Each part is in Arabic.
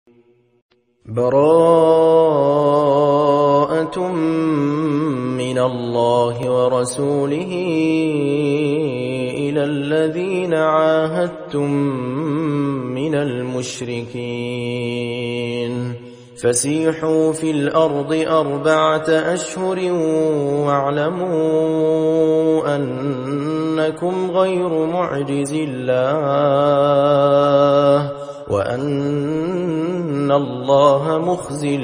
براءة من الله ورسوله إلى الذين عاهدتم من المشركين فسيحوا في الأرض 4 أشهر واعلموا أنكم غير معجز الله وأن الله مخزي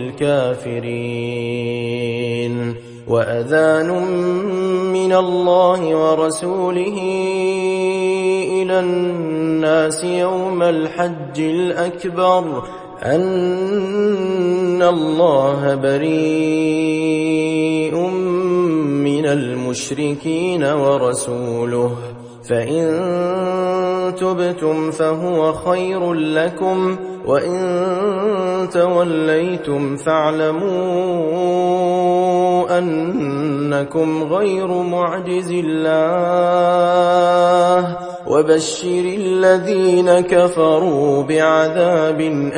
الكافرين وأذان من الله ورسوله إلى الناس يوم الحج الأكبر أن الله بريء من المشركين ورسوله فإن تبتم فهو خير لكم وإن توليتم فاعلموا أنكم غير معجز الله وبشر الذين كفروا بعذاب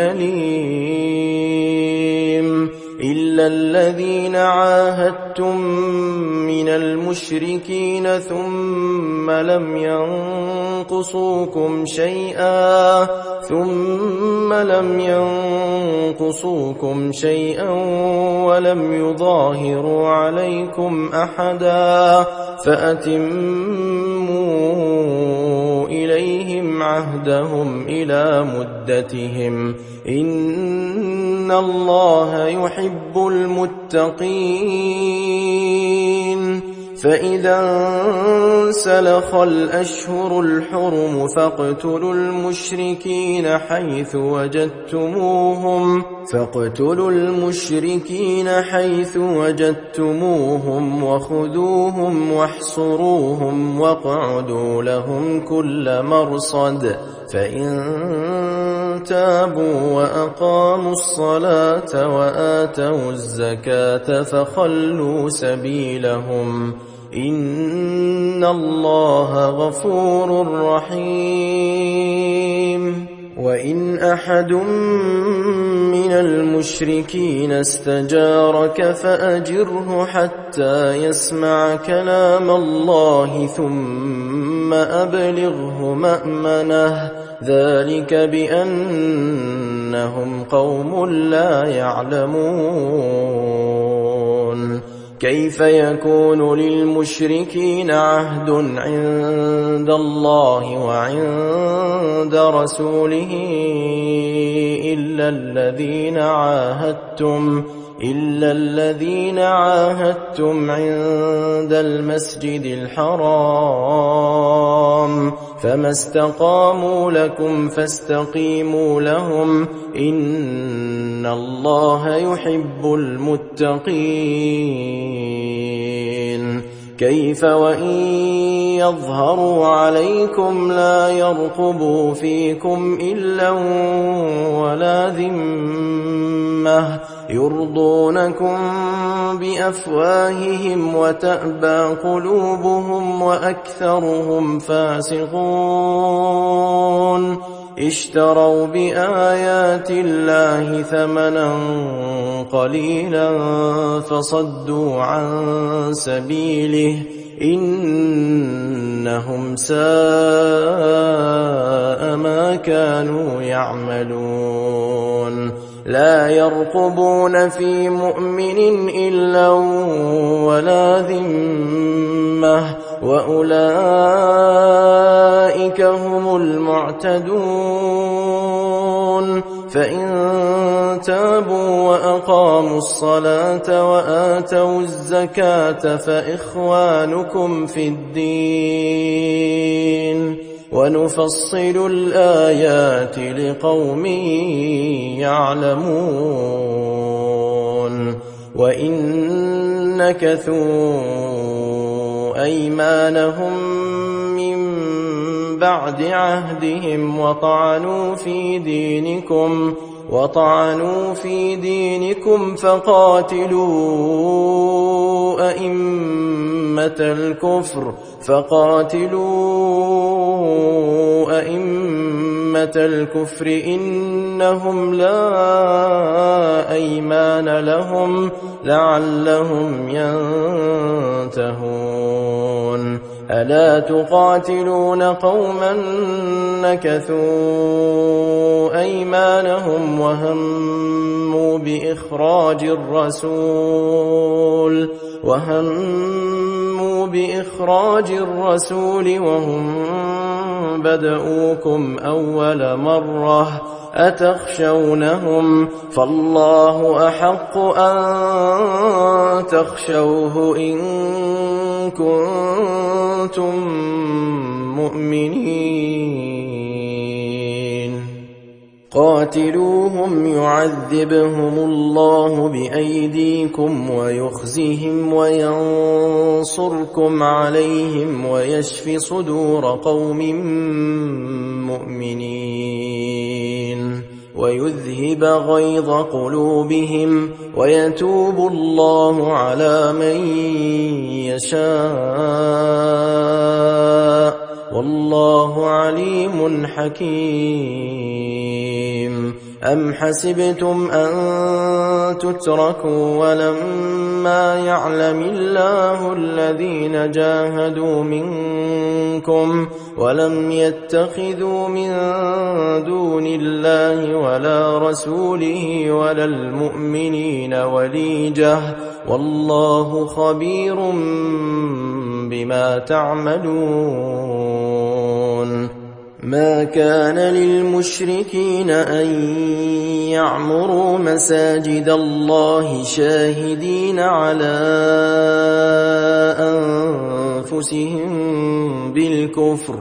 أليم إلا الذين عاهدتم من المشركين ثم لم ينقصوكم شيئا ولم يظاهروا عليكم أحدا فأتموا إليهم عهدهم إلى مدتهم إن الله يحب المتقين فإذا انسلخ الأشهر الحرم فاقتلوا المشركين حيث وجدتموهم وخذوهم واحصروهم واقعدوا لهم كل مرصد فإن تابوا وأقاموا الصلاة وآتوا الزكاة فخلوا سبيلهم إن الله غفور رحيم وإن أحد من المشركين استجارك فأجره حتى يسمع كلام الله ثم أبلغه مأمنه ذلك بأنهم قوم لا يعلمون كيف يكون للمشركين عهد عند الله وعند رسوله إلا الذين عاهدتم عند المسجد الحرام فما استقاموا لكم فاستقيموا لهم إن الله يحب المتقين كيف وإن يظهروا عليكم لا يرقبوا فيكم إلا ولا ذمة يرضونكم بأفواههم وتأبى قلوبهم وأكثرهم فاسقون اشتروا بآيات الله ثمنا قليلا فصدوا عن سبيله إنهم ساء ما كانوا يعملون لا يرقبون في مؤمن إلا ولا ذمة وأولئك هم المعتدون فإن تابوا وأقاموا الصلاة وآتوا الزكاة فإخوانكم في الدين ونفصل الآيات لقوم يعلمون وإن نكثوا أيمانهم من بعد عهدهم وطعنوا في دينكم وطعنوا في دينكم فقاتلوا أئمة الكفر إنهم لا أيمان لهم لعلهم ينتهون ألا تقاتلون قوما نكثوا أيمانهم وهموا بإخراج الرسول وهم بدؤوكم أول مرة أتخشونهم فالله أحق أن تخشوه إن كنتم مؤمنين قاتلوهم يعذبهم الله بأيديكم ويخزهم وينصركم عليهم ويشف صدور قوم مؤمنين ويذهب غيظ قلوبهم ويتوب الله على من يشاء والله عليم حكيم أم حسبتم أن تتركوا ولما يعلم الله الذين جاهدوا منكم ولم يتخذوا من دون الله ولا رسوله ولا المؤمنين وليجة والله خبير بما تعملون ما كان للمشركين أن يعمروا مساجد الله شاهدين على أنفسهم بالكفر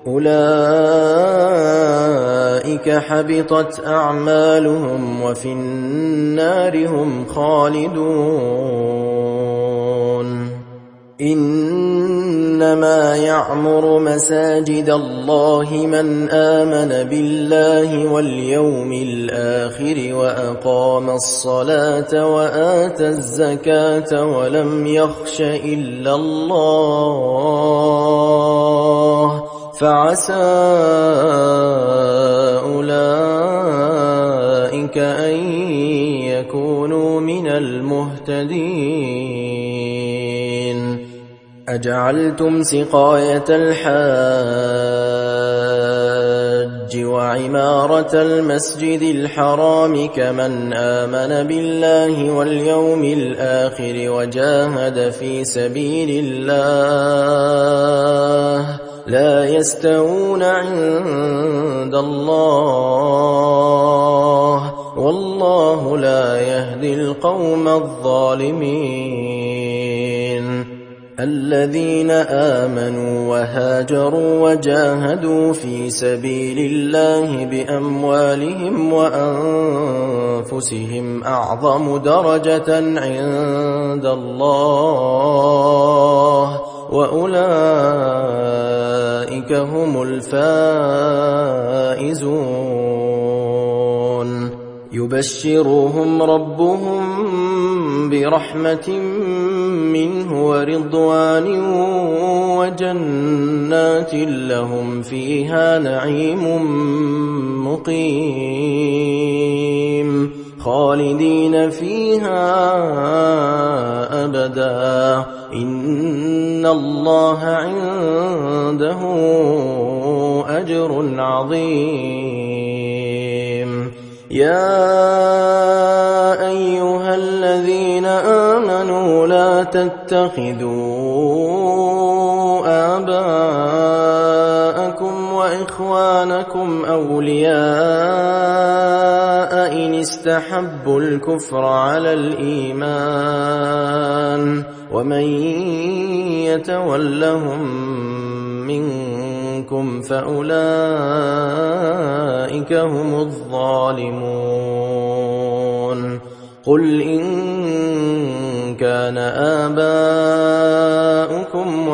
أولئك حبطت أعمالهم وفي النار هم خالدون إنما يعمر مساجد الله من آمن بالله واليوم الآخر وأقام الصلاة وآتى الزكاة ولم يخش إلا الله فعسى أولئك أن يكونوا من المهتدين أجعلتم سقاية الحاج وعمارة المسجد الحرام كمن آمن بالله واليوم الآخر وجاهد في سبيل الله لا يستوون عند الله والله لا يهدي القوم الظالمين الذين آمنوا وهاجروا وجاهدوا في سبيل الله بأموالهم وأنفسهم أعظم درجة عند الله وأولئك هم الفائزون يبشرهم ربهم برحمة منه ورضوان وجنات لهم فيها نعيم مقيم خالدين فيها أبدا إن الله عنده أجر عظيم يا أيها الذين آمنوا لا تتخذوا آباءكم وإخوانكم أولياء إن استحبوا الكفر على الإيمان ومن يتولهم منكم فأولئك هم الظالمون قل إن كان آباؤكم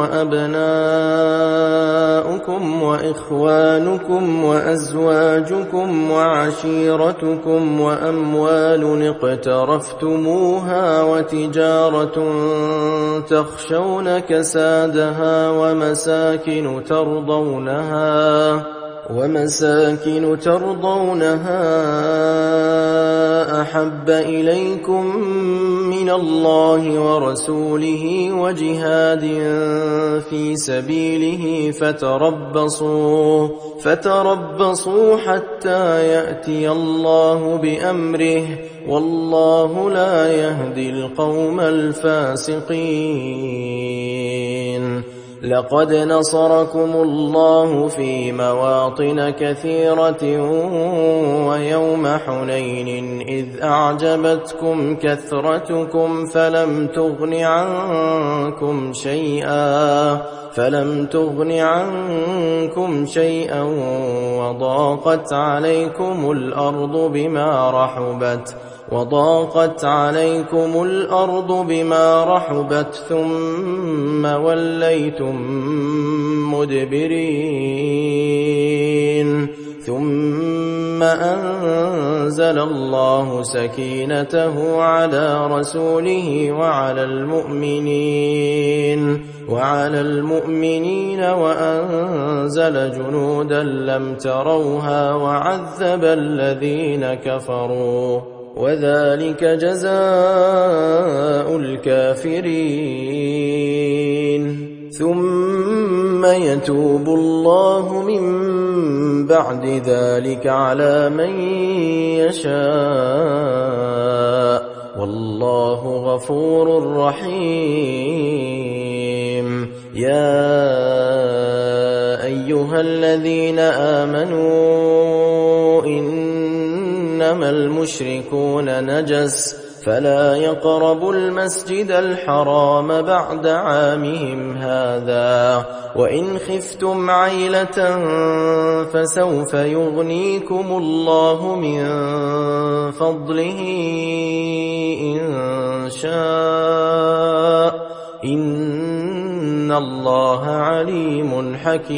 وأبناؤكم وإخوانكم وأزواجكم وعشيرتكم وأموال اقترفتموها وتجارة تخشون كسادها ومساكن ترضونها أحب إليكم من الله ورسوله وجهاد في سبيله فتربصوا حتى يأتي الله بأمره والله لا يهدي القوم الفاسقين. لقد نصركم الله في مواطن كثيرة ويوم حنين إذ أعجبتكم كثرتكم فلم تغن عنكم شيئا وضاقت عليكم الأرض بما رحبت ثم وليتم مدبرين. ثم أنزل الله سكينته على رسوله وعلى المؤمنين وأنزل جنودا لم تروها وعذب الذين كفروا وذلك جزاء الكافرين. ثم يتوب الله من بعد ذلك على من يشاء والله غفور رحيم. يا أيها الذين آمنوا إنما المشركون نجس فلا يقربوا المسجد الحرام بعد عامهم هذا وإن خفتم عيلة فسوف يغنيكم الله من فضله إن شاء إن الله عليم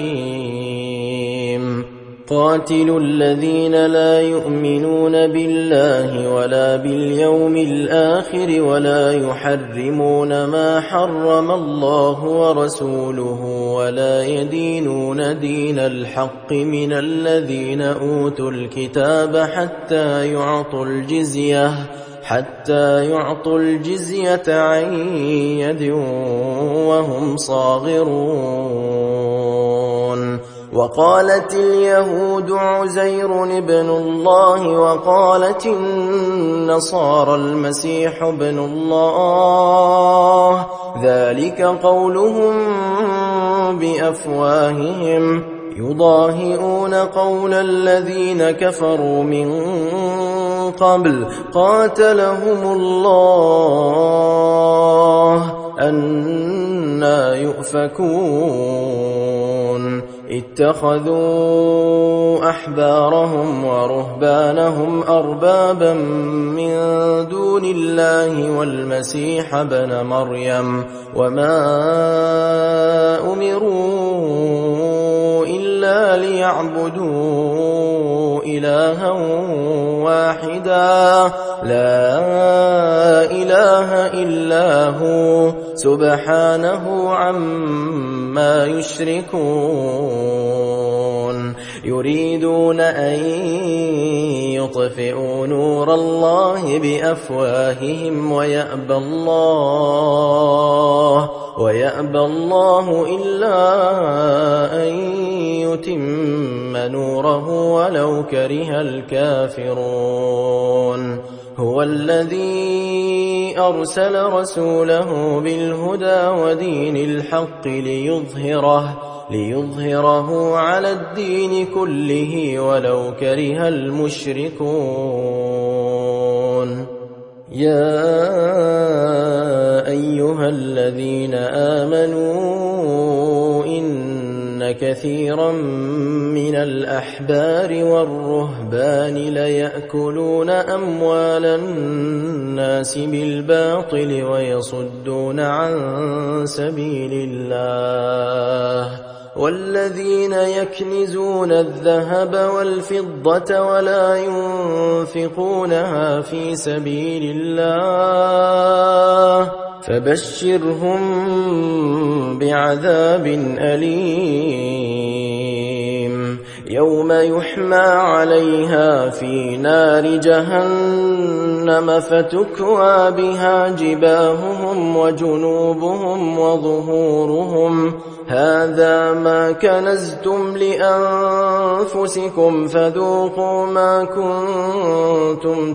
حكيم. قاتلوا الذين لا يؤمنون بالله ولا باليوم الآخر ولا يحرمون ما حرم الله ورسوله ولا يدينون دين الحق من الذين أوتوا الكتاب حتى يعطوا الجزية عن يد وهم صاغرون. وقالت اليهود عزير ابن الله وقالت النصارى المسيح ابن الله ذلك قولهم بأفواههم يضاهئون قول الذين كفروا من قبل قاتلهم الله أنى يؤفكون. اتخذوا أحبارهم ورهبانهم أربابا من دون الله والمسيح ابن مريم وما أمروا إلا ليعبدوا إلها واحدا لا إله إلا هو سبحانه عما يشركون. يريدون أن يطفئوا نور الله بأفواههم ويأبى الله إلا أن يتم نوره ولو كره الكافرون. هو الذي أرسل رسوله بالهدى ودين الحق ليظهره على الدين كله ولو كره المشركون. يا أيها الذين آمنوا إن كثيرا من الأحبار والرهبان ليأكلون أموال الناس بالباطل ويصدون عن سبيل الله والذين يكنزون الذهب والفضة ولا ينفقونها في سبيل الله فبشرهم بعذاب أليم يوم يحمى عليها في نار جهنم فتكوى بها جباههم وجنوبهم وظهورهم هذا ما كنزتم لأنفسكم فذوقوا ما كنتم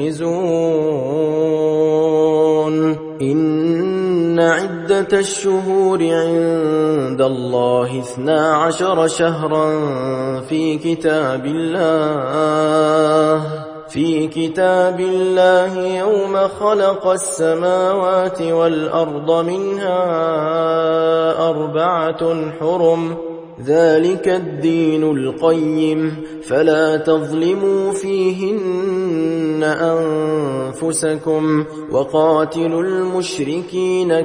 تكنزون إن عدة الشهور عند الله 12 شهرا في كتاب الله يوم خلق السماوات والأرض منها 4 حرم ذلك الدين القيم فلا تظلموا فيهن أنفسكم وقاتلوا المشركين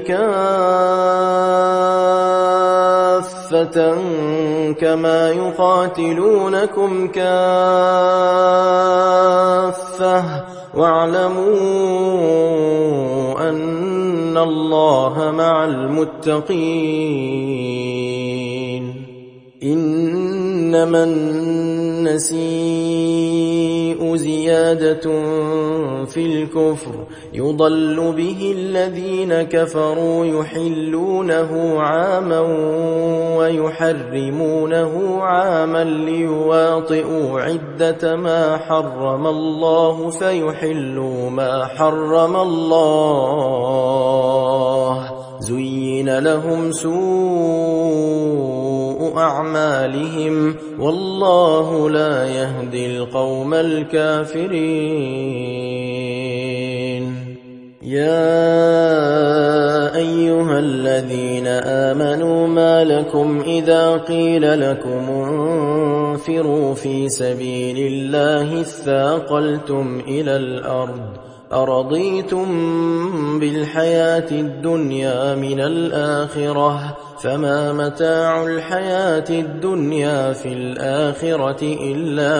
كافة كما يقاتلونكم كافة واعلموا أن الله مع المتقين إنما النسيء زيادة في الكفر يضل به الذين كفروا يحلونه عاما ويحرمونه عاما ليواطئوا عدة ما حرم الله فيحلوا ما حرم الله زين لهم سوء أعمالهم والله لا يهدي القوم الكافرين يا أيها الذين آمنوا ما لكم إذا قيل لكم انفروا في سبيل الله اثاقلتم إلى الأرض أرضيتم بالحياة الدنيا من الآخرة فما متاع الحياة الدنيا في الآخرة إلا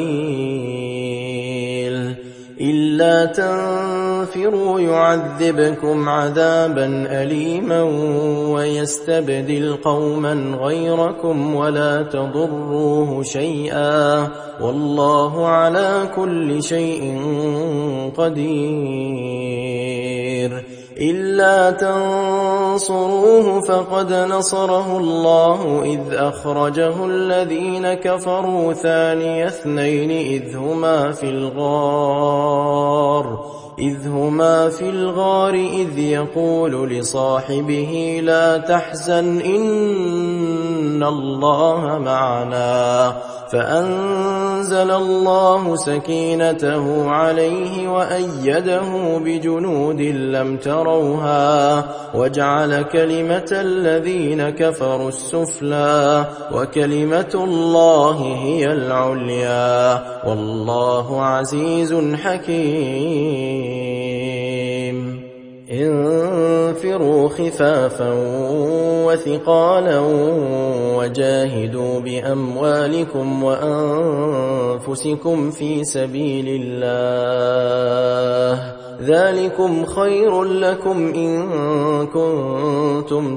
قليل إلا تنفروا يعذبكم عذابا أليما ويستبدل قوما غيركم ولا تضروه شيئا والله على كل شيء قدير إلا تنصروه فقد نصره الله إذ أخرجه الذين كفروا ثاني اثنين إذ هما في الغار إذ يقول لصاحبه لا تحزن إن الله معنا فأنزل الله سكينته عليه وأيده بجنود لم تروها وجعل كلمة الذين كفروا السفلى وكلمة الله هي العليا والله عزيز حكيم انفروا خفافا وثقالا وجاهدوا بأموالكم وأنفسكم في سبيل الله ذلكم خير لكم إن كنتم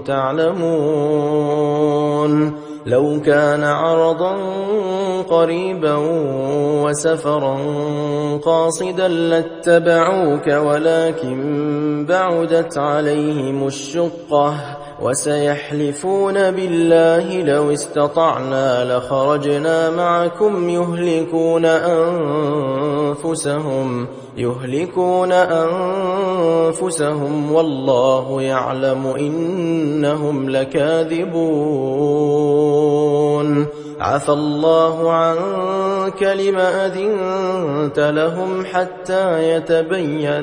تعلمون لو كان عرضا قريبا وسفرا قاصدا لاتبعوك ولكن بعدت عليهم الشقة وسيحلفون بالله لو استطعنا لخرجنا معكم يهلكون أنفسهم والله يعلم إنهم لكاذبون عفى الله عنك لم أذنت لهم حتى يتبين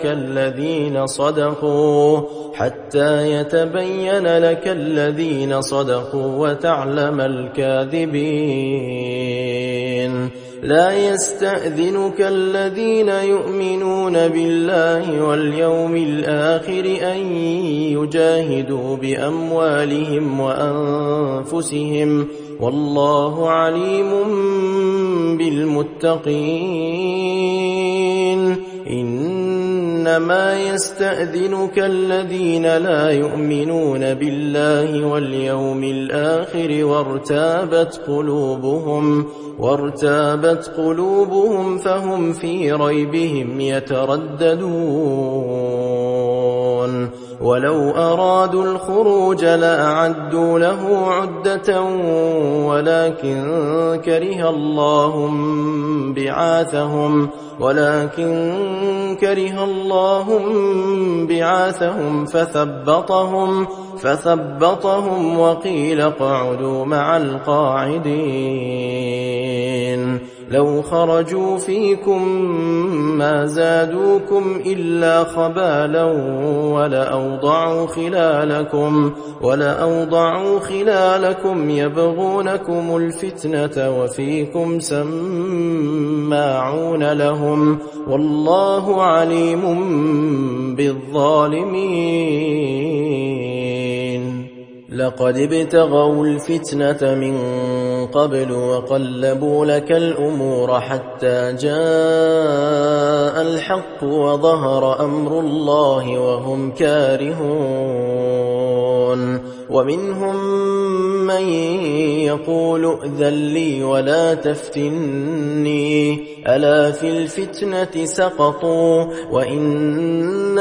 لك الذين صدقوا وتعلم الكاذبين لا يستأذنك الذين يؤمنون بالله واليوم الآخر أن يجاهدوا بأموالهم وأنفسهم والله عليم بالمتقين. إنما يستأذنك الذين لا يؤمنون بالله واليوم الآخر وارتابت قلوبهم فهم في ريبهم يترددون. ولو أرادوا الخروج لأعدوا له عدة ولكن كره الله بعاثهم فثبطهم وقيل اقعدوا مع القاعدين. لو خرجوا فيكم ما زادوكم إلا خبالا ولأوضعوا خلالكم يبغونكم الفتنة وفيكم سماعون لهم والله عليم بالظالمين. لقد ابتغوا الفتنة من قبل وقلبوا لك الأمور حتى جاء الحق وظهر أمر الله وهم كارهون. ومنهم من يقول ائذن لي ولا تفتني ألا في الفتنة سقطوا وإن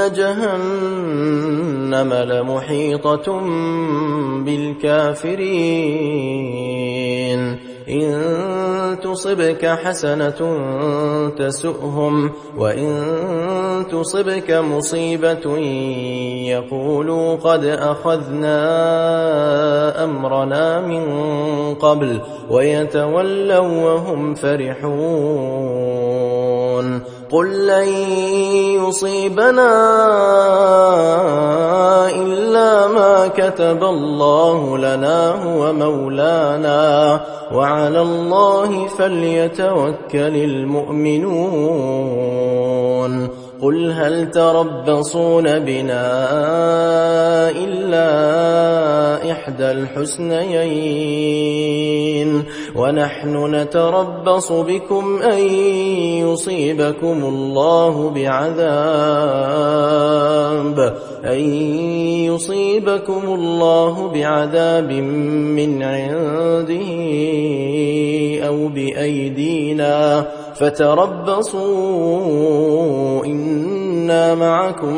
جهنم لمحيطة بالكافرين. إن تصبك حسنة تسؤهم وإن تصبك مصيبة يقولوا قد أخذنا أمرنا من قبل ويتولوا وهم فرحون. قل لن يصيبنا إلا ما كتب الله لنا هو مولانا وعلى الله فليتوكل المؤمنون. قل هل تربصون بنا إلا إحدى الحسنيين ونحن نتربص بكم أن يصيبكم الله بعذاب من عنده أو بأيدينا فتربصوا إنا معكم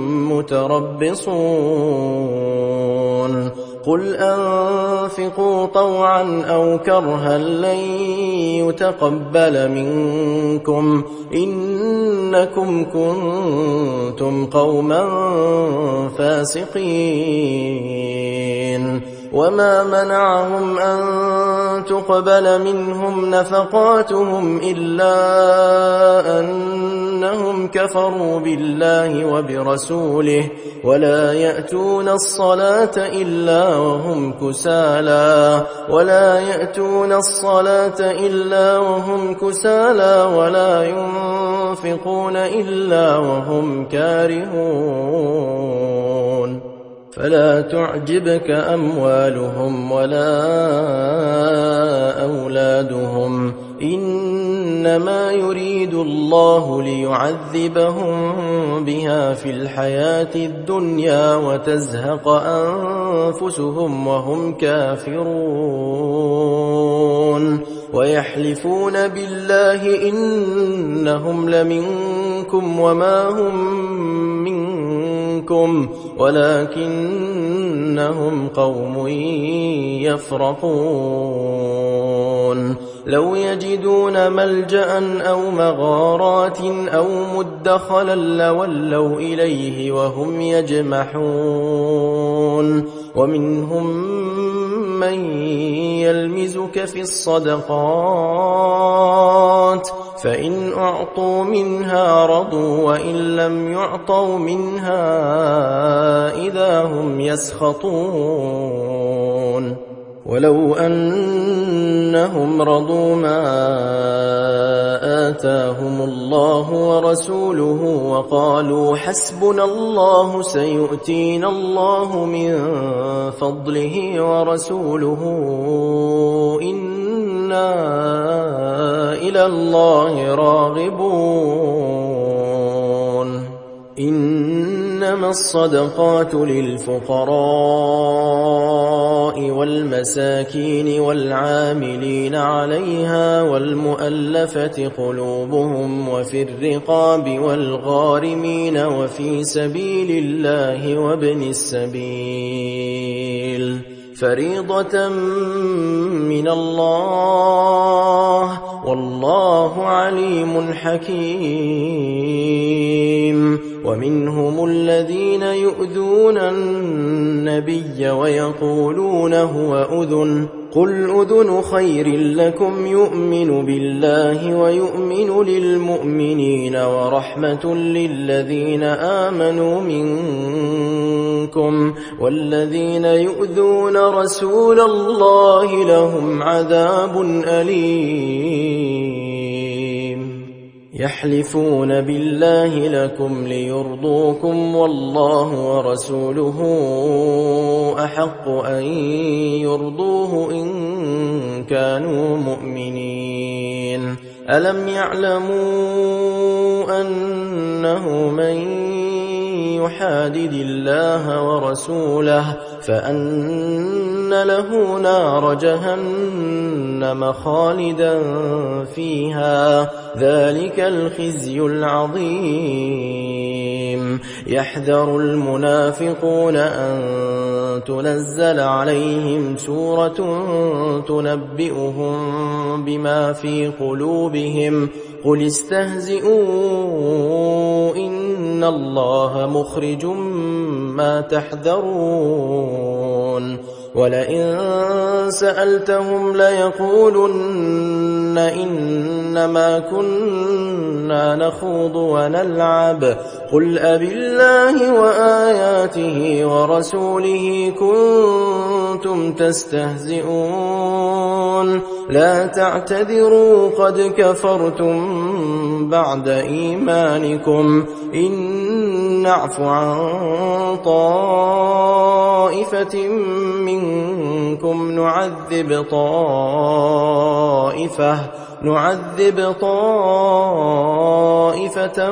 متربصون. قل أنفقوا طوعا أو كرها لن يتقبل منكم إنكم كنتم قوما فاسقين. وما منعهم أن تقبل منهم نفقاتهم إلا أنهم كفروا بالله وبرسوله ولا يأتون الصلاة إلا وهم كسالى ولا ينفقون إلا وهم كارهون. فلا تعجبك أموالهم ولا أولادهم إنما يريد الله ليعذبهم بها في الحياة الدنيا وتزهق أنفسهم وهم كافرون. ويحلفون بالله إنهم لمنكم وما هم منكم ولكنهم قوم يفرقون. لو يجدون ملجأ أو مغارات أو مدخلا لولوا إليه وهم يجمحون. ومنهم من يلمزك في الصدقات فإن أعطوا منها رضوا وإن لم يعطوا منها إذا هم يسخطون. ولو أنهم رضوا ما آتاهم الله ورسوله وقالوا حسبنا الله سيؤتينا الله من فضله ورسوله إنا إلى الله راغبون إنما الصدقات للفقراء والمساكين والعاملين عليها والمؤلفة قلوبهم وفي الرقاب والغارمين وفي سبيل الله وابن السبيل فريضة من الله والله عليم حكيم ومنهم الذين يؤذون النبي ويقولون هو أذن قل أذن خير لكم يؤمن بالله ويؤمن للمؤمنين ورحمة للذين آمنوا منكم والذين يؤذون رسول الله لهم عذاب أليم يحلفون بالله لكم ليرضوكم والله ورسوله أحق أن يرضوه إن كانوا مؤمنين ألم يعلموا أنه من يحادد الله ورسوله فأن له نار جهنم خالدا فيها ذلك الخزي العظيم يحذر المنافقون أن تنزل عليهم سورة تنبئهم بما في قلوبهم قل استهزئوا إن الله مخرج ما تحذرون ولئن سألتهم ليقولن إنما كنا نخوض ونلعب قل أبالله وآياته ورسوله كنتم تستهزئون لا تعتذروا قد كفرتم بعد إيمانكم إن نعف عن طائفة منكم نعذب طائفة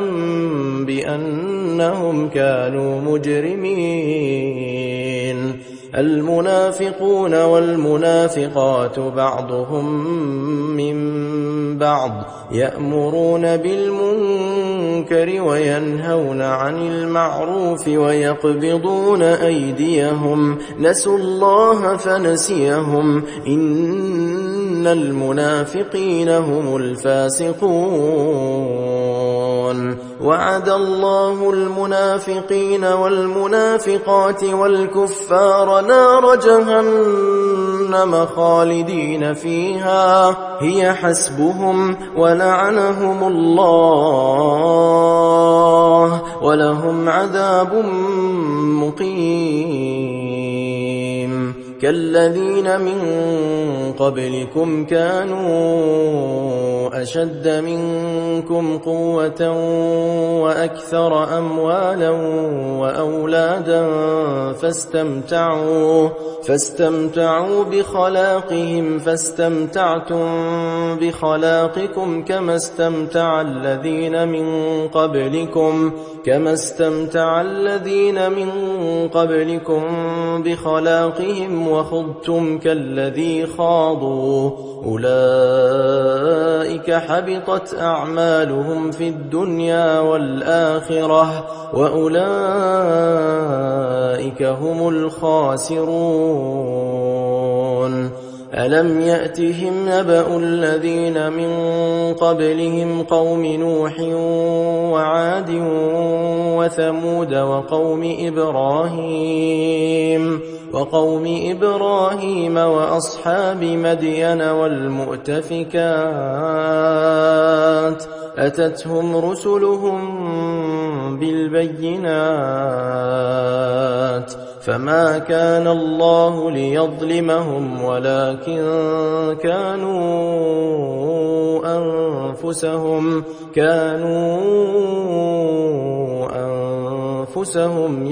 بأنهم كانوا مجرمين المنافقون والمنافقات بعضهم من بعض يأمرون بالمنكر وينهون عن المعروف ويقبضون أيديهم نسوا الله فنسيهم إن المنافقين هم الفاسقون وعد الله المنافقين والمنافقات والكفار نار جهنم خالدين فيها هي حسبهم ولعنهم الله ولهم عذاب مقيم كالذين من قبلكم كانوا أشد منكم قوة وأكثر أموالا وأولادا فاستمتعوا بخلاقهم فاستمتعتم بخلاقكم كما استمتع الذين من قبلكم بخلاقهم وخضتم كالذي خاضوا أولئك حبطت أعمالهم في الدنيا والآخرة وأولئك هم الخاسرون ألم يأتهم نبأ الذين من قبلهم قوم نوح وعاد وثمود وقوم إبراهيم وأصحاب مدين والمؤتفكات أتتهم رسلهم بالبينات فما كان الله ليظلمهم ولكن كانوا أنفسهم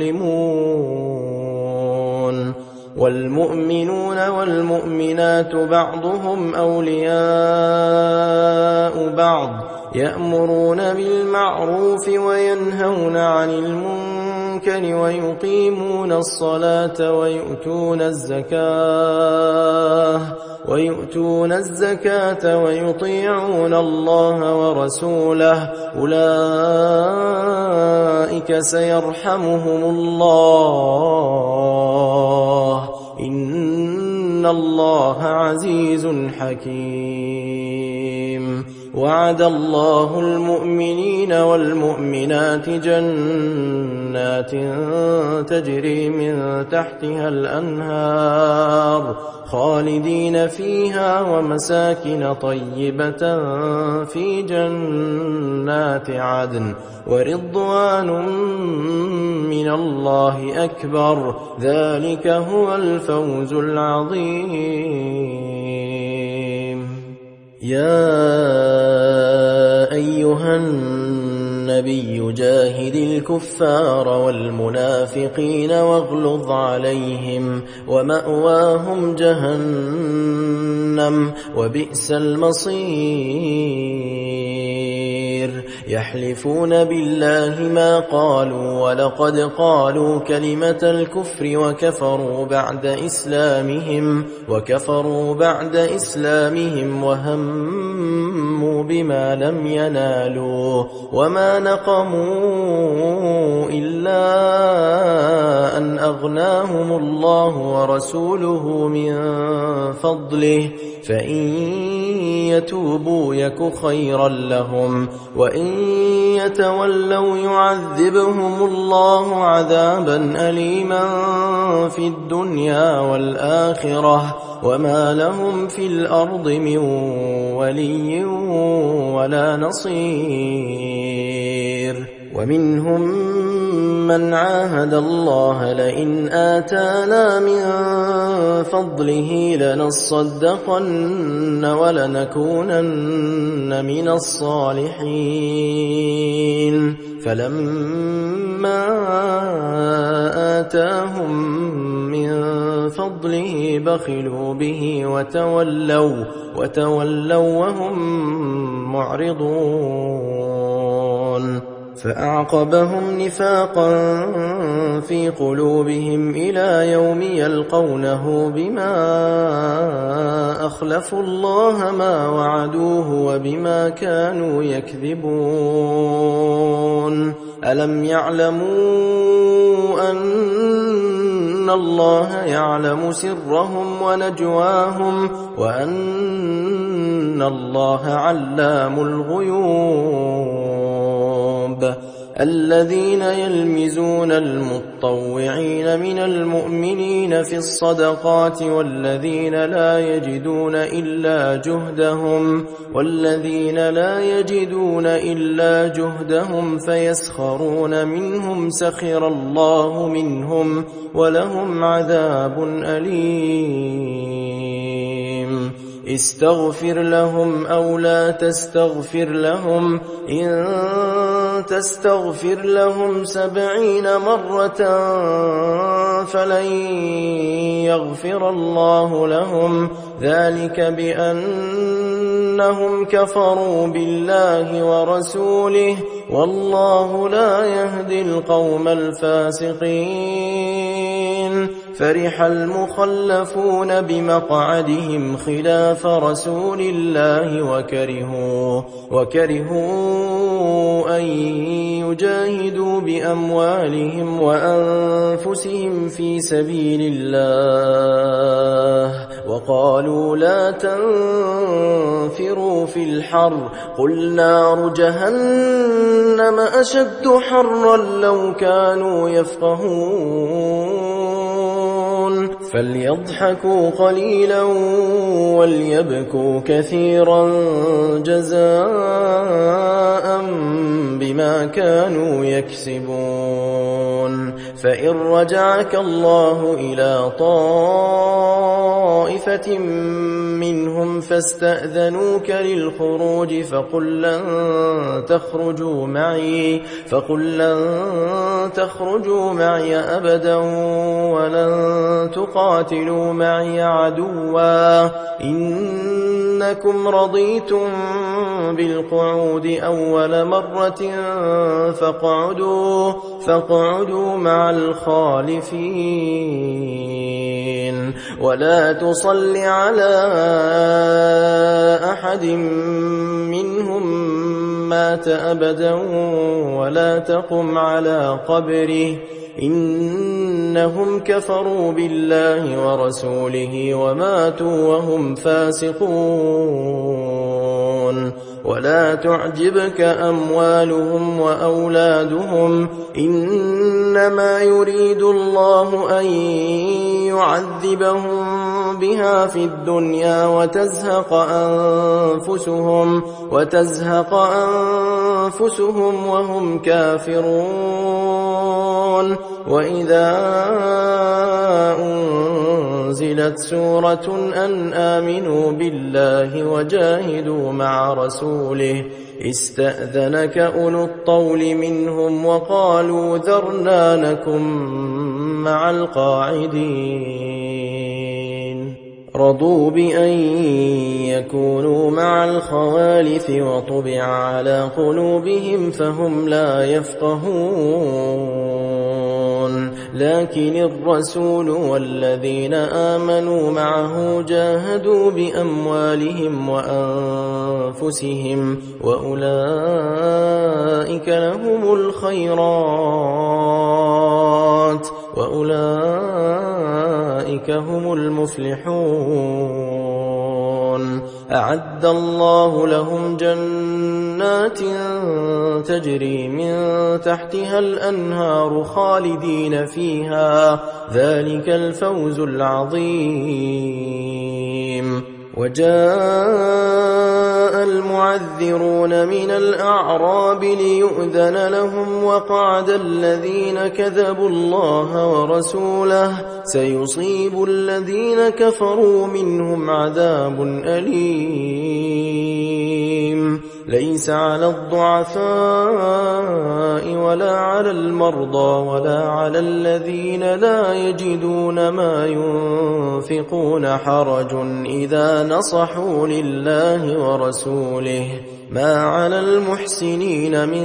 يظلمون. والمؤمنون والمؤمنات بعضهم أولياء بعض يأمرون بالمعروف وينهون عن المنكر ويقيمون الصلاة ويؤتون الزكاة ويطيعون الله ورسوله أولئك سيرحمهم الله إن الله عزيز حكيم. وعد الله المؤمنين والمؤمنات جنات تجري من تحتها الأنهار خالدين فيها ومساكن طيبة في جنات عدن ورضوان من الله أكبر ذلك هو الفوز العظيم. يا أيها النبي جاهد الكفار والمنافقين واغلظ عليهم ومأواهم جهنم وبئس المصير. يحلفون بالله ما قالوا ولقد قالوا كلمة الكفر وكفروا بعد إسلامهم وهموا بما لم ينالوا وما نقموا إلا أن أغناهم الله ورسوله من فضله فإن يتوبوا يك خيرا لهم وإن يتولوا يعذبهم الله عذابا أليما في الدنيا والآخرة وما لهم في الأرض من ولي ولا نصير. ومنهم من عاهد الله لئن آتانا من فضله لنصدقن ولنكونن من الصالحين فلما آتاهم من فضله بخلوا به وتولوا وهم معرضون. فأعقبهم نفاقا في قلوبهم إلى يوم يلقونه بما أخلفوا الله ما وعدوه وبما كانوا يكذبون. ألم يعلموا أن الله يعلم سرهم ونجواهم وأن الله علام الغيوب. الذين يلمزون المطوعين من المؤمنين في الصدقات والذين لا يجدون إلا جهدهم فيسخرون منهم سخر الله منهم ولهم عذاب أليم. استغفر لهم أو لا تستغفر لهم إن تستغفر لهم 70 مرة فلن يغفر الله لهم ذلك بأنهم كفروا بالله ورسوله والله لا يهدي القوم الفاسقين. فرح المخلفون بمقعدهم خلاف رسول الله وكرهوا أن يجاهدوا بأموالهم وأنفسهم في سبيل الله وقالوا لا تنفروا في الحر قل نار جهنم أشد حرا لو كانوا يفقهون. فليضحكوا قليلا وليبكوا كثيرا جزاء بما كانوا يكسبون. فإن رجعك الله إلى طائفة منهم فاستأذنوك للخروج فقل لن تخرجوا معي أبدا ولن تقاتلوا معي عدوا إنكم رضيتم بالقعود أول مرة فاقعدوا مع الخالفين ولا تصل على أحد منهم مات أبدا ولا تقم على قبره إنهم كفروا بالله ورسوله وماتوا وهم فاسقون. ولا تعجبك أموالهم وأولادهم إنما يريد الله أن يعذبهم بها في الدنيا وتزهق أنفسهم وهم كافرون. وإذا أنزلت سورة أن آمنوا بالله وجاهدوا مع رسوله استأذنك أولو الطول منهم وقالوا ذرنا نكن مع القاعدين. رضوا بأن يكونوا مع الخوالف وطبع على قلوبهم فهم لا يفقهون. لكن الرسول والذين آمنوا معه جاهدوا بأموالهم وأنفسهم وأولئك لهم الخيرات وأولئك هم المفلحون. أعد الله لهم جنات تجري من تحتها الأنهار خالدين فيها ذلك الفوز العظيم. وجاء المعذرون من الأعراب ليؤذن لهم وقعد الذين كذبوا الله ورسوله سيصيب الذين كفروا منهم عذاب أليم. ليس على الضعفاء ولا على المرضى ولا على الذين لا يجدون ما ينفقون حرج إذا نصحوا لله ورسوله ما على المحسنين من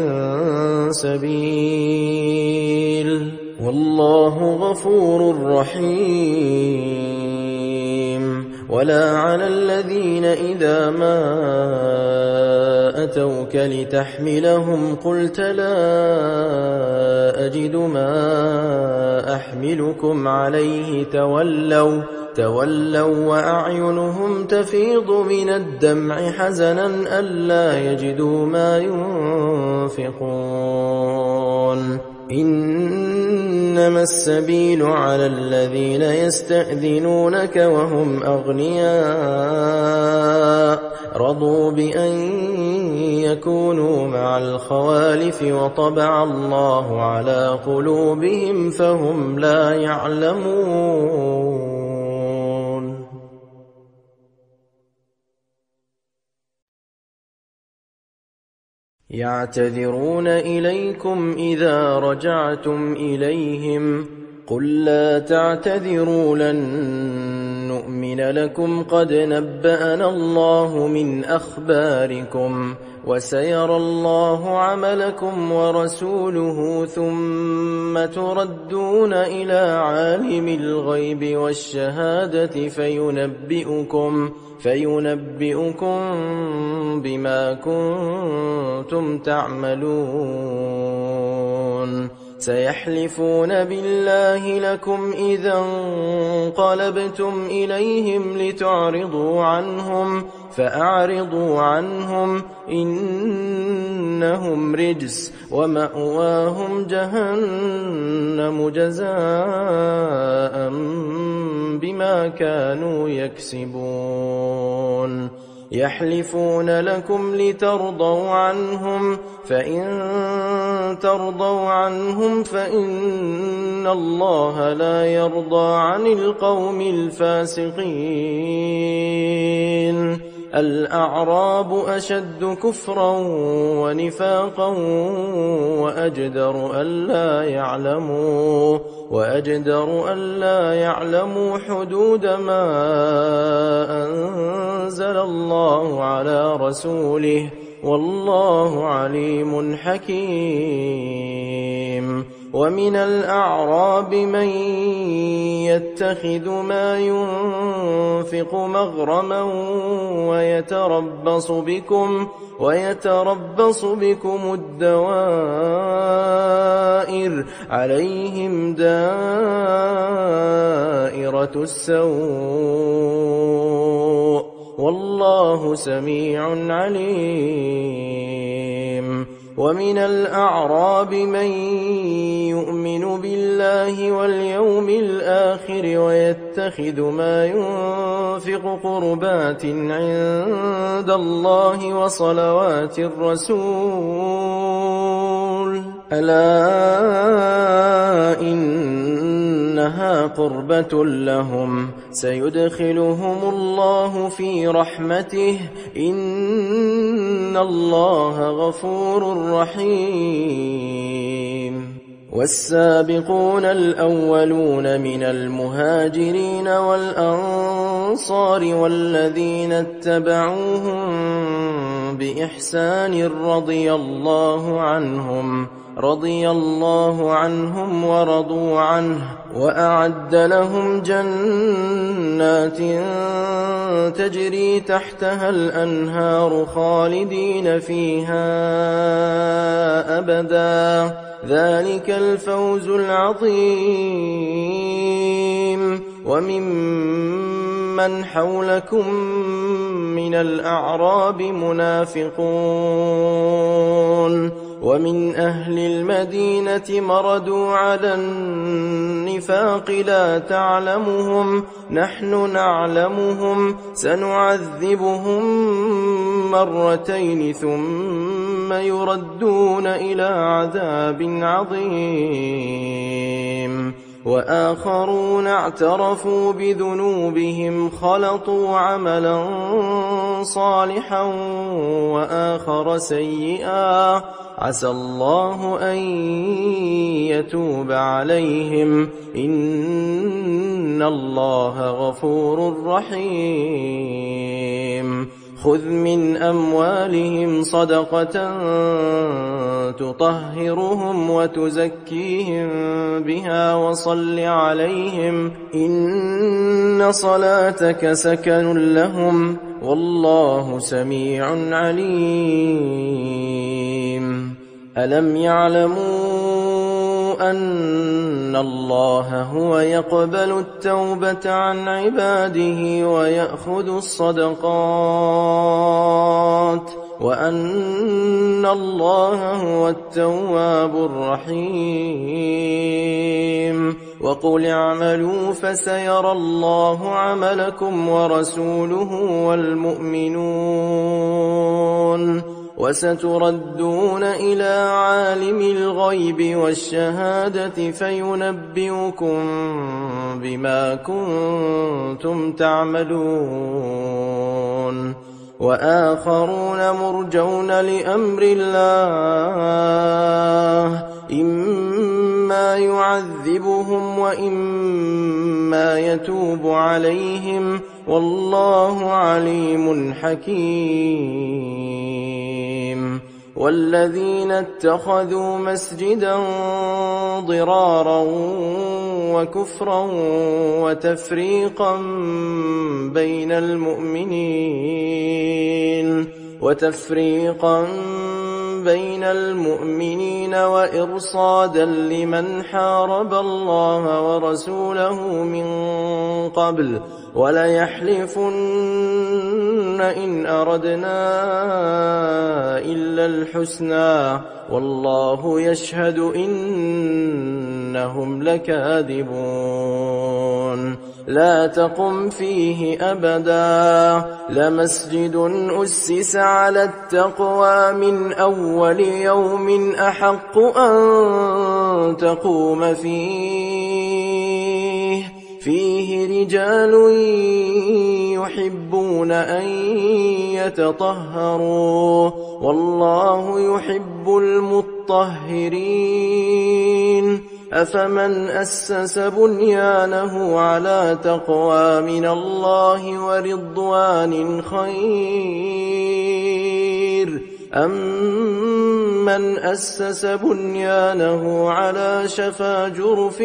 سبيل والله غفور رحيم. ولا على الذين إذا ما أتوك لتحملهم قلت لا أجد ما أحملكم عليه تولوا وأعينهم تفيض من الدمع حزنا ألا يجدوا ما ينفقون. إنما السبيل على الذين يستأذنونك وهم أغنياء رضوا بأن يكونوا مع الخوالف وطبع الله على قلوبهم فهم لا يعلمون. يعتذرون إليكم إذا رجعتم إليهم قل لا تعتذروا لن نؤمن لكم قد نبأنا الله من أخباركم وسيرى الله عملكم ورسوله ثم تردون إلى عالم الغيب والشهادة فينبئكم بما كنتم تعملون. سيحلفون بالله لكم إذا انقلبتم إليهم لتعرضوا عنهم فأعرضوا عنهم إنهم إنهم رجس ومأواهم جهنم جزاء بما كانوا يكسبون يحلفون لكم لترضوا عنهم فإن ترضوا عنهم فإن الله لا يرضى عن القوم الفاسقين الأعراب أشد كفرا ونفاقا وأجدر ألا يعلموا حدود ما أنزل الله على رسوله والله عليم حكيم ومن الأعراب من يتخذ ما ينفق مغرما ويتربص بكم الدوائر عليهم دائرة السوء والله سميع عليم ومن الأعراب من يؤمن بالله واليوم الآخر ويتخذ ما ينفق قربات عند الله وصلوات الرسول ألا إنها قربة لهم سيدخلهم الله في رحمته إن الله غفور رحيم والسابقون الأولون من المهاجرين والأنصار والذين اتبعوهم بإحسان رضي الله عنهم ورضوا عنه وأعد لهم جنات تجري تحتها الأنهار خالدين فيها أبدا ذلك الفوز العظيم وممن حولكم من الأعراب منافقون ومن أهل المدينة مردوا على النفاق لا تعلمهم نحن نعلمهم سنعذبهم مرتين ثم يردون إلى عذاب عظيم وآخرون اعترفوا بذنوبهم خلطوا عملا صالحا وآخر سيئا عسى الله أن يتوب عليهم إن الله غفور رحيم خذ من أموالهم صدقة تطهرهم وتزكيهم بها وصل عليهم إن صلاتك سكن لهم والله سميع عليم ألم يعلموا أن الله هو يقبل التوبة عن عباده ويأخذ الصدقات وأن الله هو التواب الرحيم وقل اعملوا فسيرى الله عملكم ورسوله والمؤمنون وستردون إلى عالم الغيب والشهادة فينبئكم بما كنتم تعملون وآخرون مرجون لأمر الله إما يعذبهم وإما يتوب عليهم والله عليم حكيم والذين اتخذوا مسجدا ضرارا وكفرا وتفريقا بين المؤمنين بين المؤمنين وإرصادا لمن حارب الله ورسوله من قبل وليحلفن إن أردنا إلا الحسنى والله يشهد إنهم لكاذبون لا تقم فيه أبدا لمسجد أسس على التقوى من أول يوم أحق أن تقوم فيه رجال يحبون أن يتطهروا والله يحب المطهرين أفمن أسس بنيانه على تقوى من الله ورضوان خير أم من أسس بنيانه على شفا جرف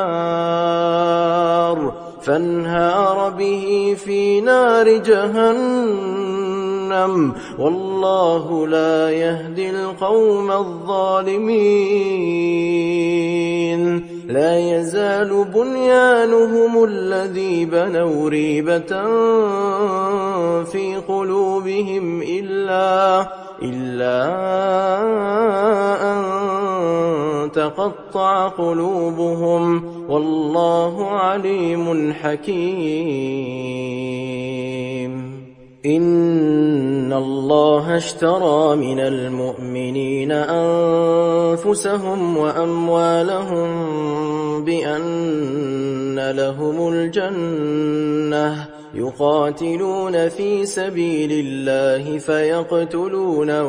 هار فانهار به في نار جهنم والله لا يهدي القوم الظالمين لا يزال بنيانهم الذي بنوا ريبة في قلوبهم إلا أن تقطع قلوبهم والله عليم حكيم إن الله اشترى من المؤمنين أنفسهم وأموالهم بأن لهم الجنة يقاتلون في سبيل الله فيقتلون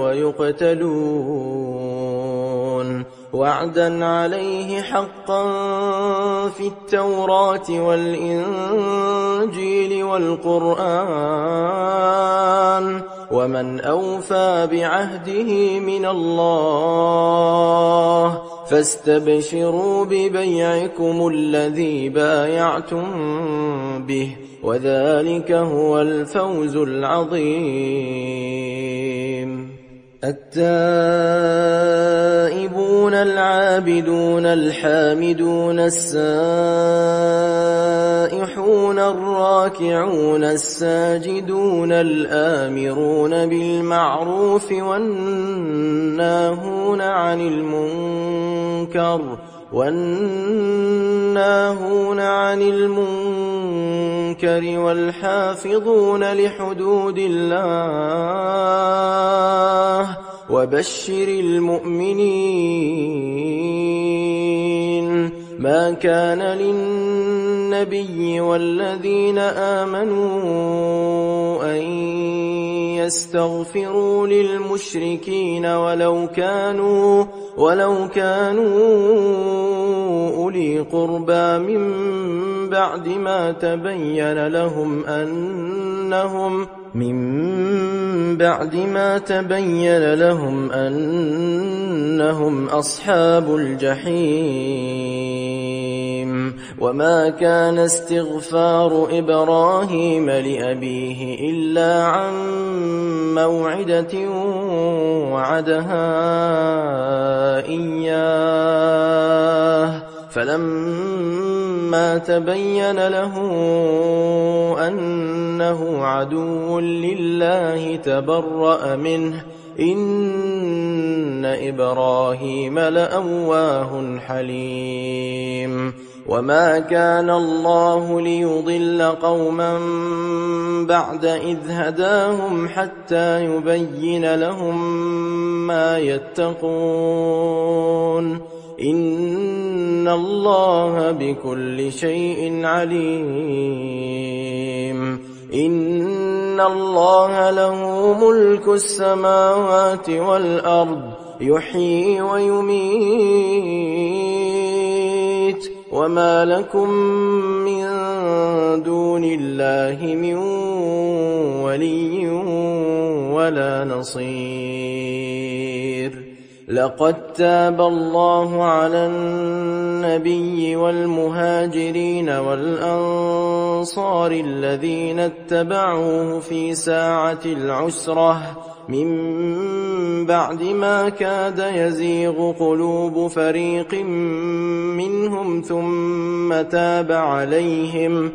ويقتلون وعدا عليه حقا في التوراة والإنجيل والقرآن ومن أوفى بعهده من الله فاستبشروا ببيعكم الذي بايعتم به وذلك هو الفوز العظيم التائبون العابدون الحامدون السائحون الراكعون الساجدون الآمرون بالمعروف والناهون عن المنكر والحافظون لحدود الله وبشر المؤمنين ما كان للنبي والذين آمنوا أن يستغفروا للمشركين ولو كانوا أولي قربى من بعد ما تبين لهم أنهم أصحاب الجحيم وما كان استغفار إبراهيم لأبيه إلا عن موعدة وعدها إياه فلما تبين له أنه عدو لله تبرأ منه إن إبراهيم لأواه حليم وما كان الله ليضل قوما بعد إذ هداهم حتى يبين لهم ما يتقون إن الله بكل شيء عليم إن الله له ملك السماوات والأرض يحيي ويميت وما لكم من دون الله من ولي ولا نصير لقد تاب الله على النبي والمهاجرين والأنصار الذين اتبعوه في ساعة العسرة من بعد ما كاد يزيغ قلوب فريق منهم ثم تاب عليهم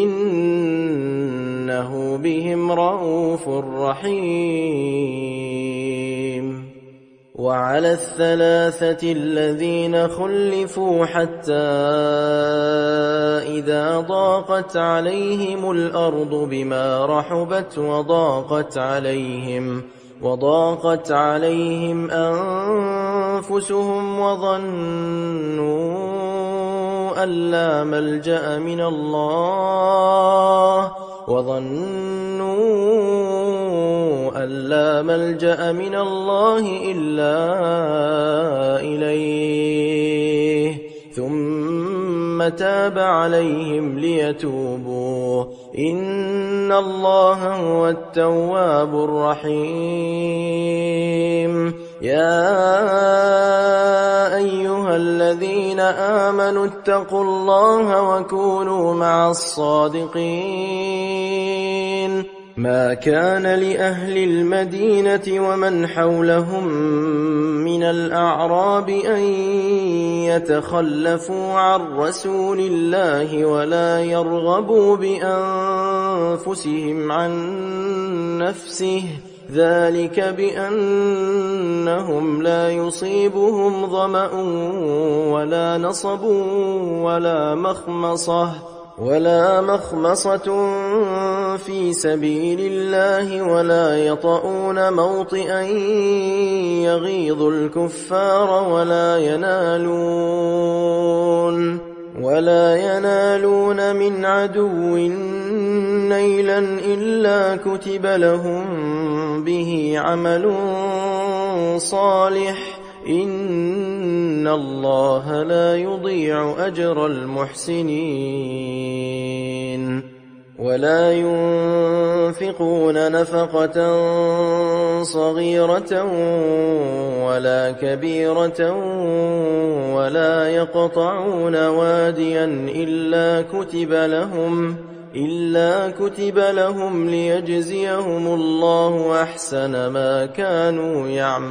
إنه بهم رءوف رحيم. وعلى الثلاثة الذين خلفوا حتى إذا ضاقت عليهم الأرض بما رحبت وضاقت عليهم أنفسهم وظنوا أن لا ملجأ من الله إلا إليه ثم تاب عليهم ليتوبوا إن الله هو التواب الرحيم. يا أيها الذين آمنوا اتقوا الله وكونوا مع الصادقين. ما كان لأهل المدينة ومن حولهم من الأعراب أن يتخلفوا عن رسول الله ولا يرغبوا بأنفسهم عن نفسه ذلك بأنهم لا يصيبهم ظمأ ولا نصب ولا مخمصة في سبيل الله ولا يطؤون موطئا يغيظ الكفار ولا ينالون من عدو نيلا إلا كتب لهم به عمل صالح إن الله لا يضيع أجر المحسنين. ولا ينفقون نفقة صغيرة ولا كبيرة ولا يقطعون واديا إلا كتب لهم ليجزيهم الله أحسن ما كانوا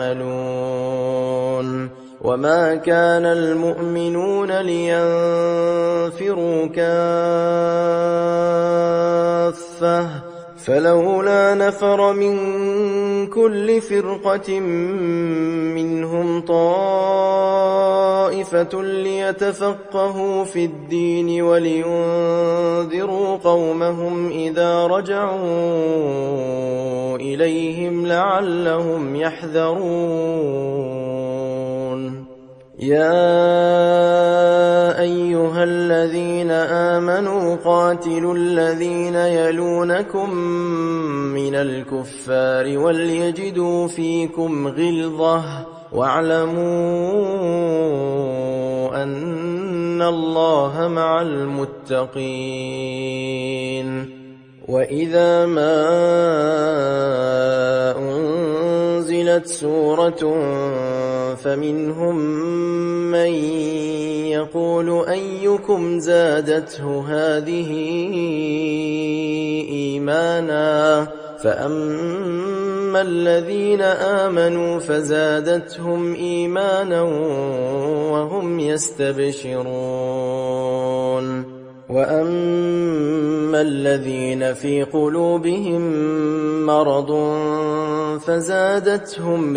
يعملون. وما كان المؤمنون لينفروا كافة فلولا نفر من كل فرقة منهم طائفة ليتفقهوا في الدين ولينذروا قومهم إذا رجعوا إليهم لعلهم يحذرون. يا أيها الذين آمنوا قاتلوا الذين يلونكم من الكفار وليجدوا فيكم غلظة واعلموا أن الله مع المتقين. وإذا ما أنزلت سورة فمنهم من يقول أيكم زادته هذه إيمانا فأما الذين آمنوا فزادتهم إيمانا وهم يستبشرون. وأما الذين في قلوبهم مرض فزادتهم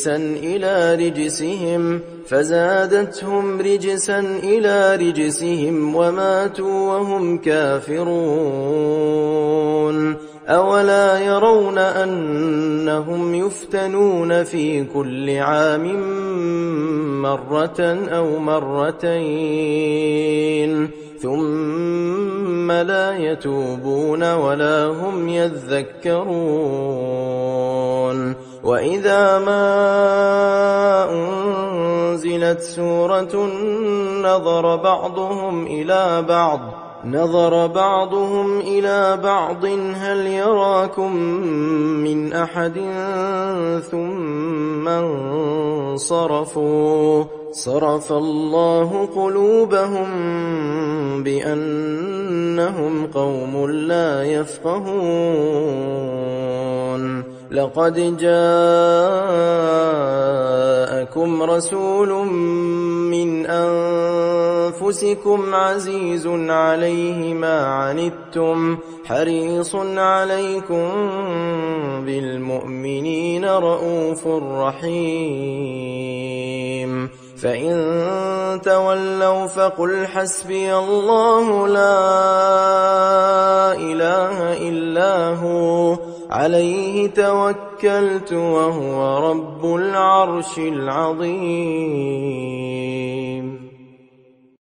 رجسا إلى رجسهم وماتوا وهم كافرون. أولا يرون أنهم يفتنون في كل عام مرة أو مرتين ثم لا يتوبون ولا هم يذكرون. وإذا ما أنزلت سورة نظر بعضهم إلى بعض نظر بعضهم إلى بعض هل يراكم من أحد ثم انصرفوا صرف الله قلوبهم بأنهم قوم لا يفقهون لقد جاءكم رسول من أنفسكم عزيز عليه ما عنتم حريص عليكم بالمؤمنين رءوف رحيم فإن تولوا فقل حسبي الله لا إله إلا هو عليه توكلت وهو رب العرش العظيم.